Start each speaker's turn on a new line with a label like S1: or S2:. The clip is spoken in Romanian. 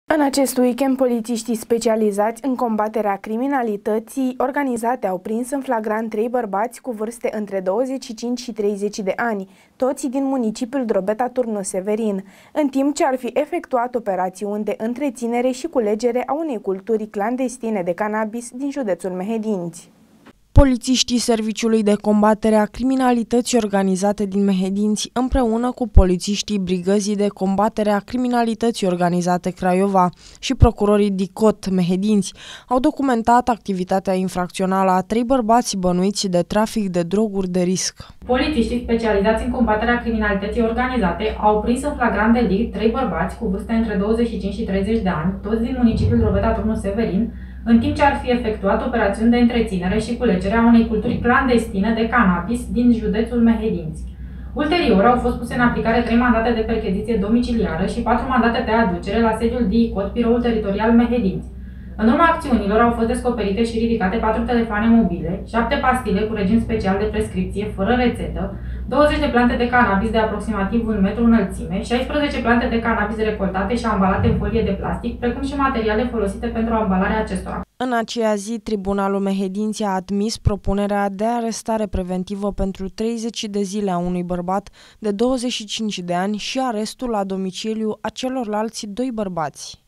S1: În acest weekend, polițiștii specializați în combaterea criminalității organizate au prins în flagrant 3 bărbați cu vârste între 25 și 30 de ani, toți din municipiul Drobeta-Turnul Severin, în timp ce ar fi efectuat operațiuni de întreținere și culegere a unei culturi clandestine de cannabis din județul Mehedinți.
S2: Polițiștii Serviciului de Combatere a Criminalității Organizate din Mehedinți, împreună cu polițiștii Brigăzii de Combatere a Criminalității Organizate Craiova și procurorii DICOT Mehedinți, au documentat activitatea infracțională a 3 bărbați bănuiți de trafic de droguri de risc.
S3: Polițiștii specializați în combaterea criminalității organizate au prins în flagrant delict 3 bărbați cu vârste între 25 și 30 de ani, toți din municipiul Drobeta-Turnul Severin, în timp ce ar fi efectuat operațiuni de întreținere și culegere a unei culturi clandestine de cannabis din județul Mehedinți. Ulterior au fost puse în aplicare 3 mandate de percheziție domiciliară și 4 mandate de aducere la sediul DICOT, biroul teritorial Mehedinți. În urma acțiunilor au fost descoperite și ridicate 4 telefoane mobile, 7 pastile cu regim special de prescripție fără rețetă, 20 de plante de cannabis de aproximativ 1 metru înălțime, 16 plante de cannabis recoltate și ambalate în folie de plastic, precum și materiale folosite pentru ambalarea acestora.
S2: În aceea zi, Tribunalul Mehedinți a admis propunerea de arestare preventivă pentru 30 de zile a unui bărbat de 25 de ani și arestul la domiciliu a celorlalți 2 bărbați.